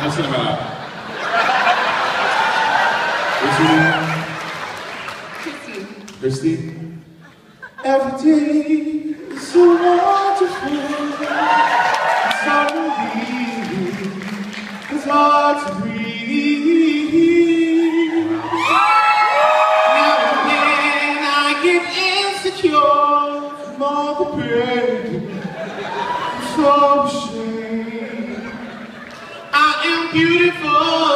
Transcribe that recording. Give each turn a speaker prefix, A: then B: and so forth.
A: What's your name? Christine. Christine? Every day is so wonderful. It's hard to breathe. It's hard to breathe. Now and then I get insecure from all the pain. I'm so ashamed. I am beautiful.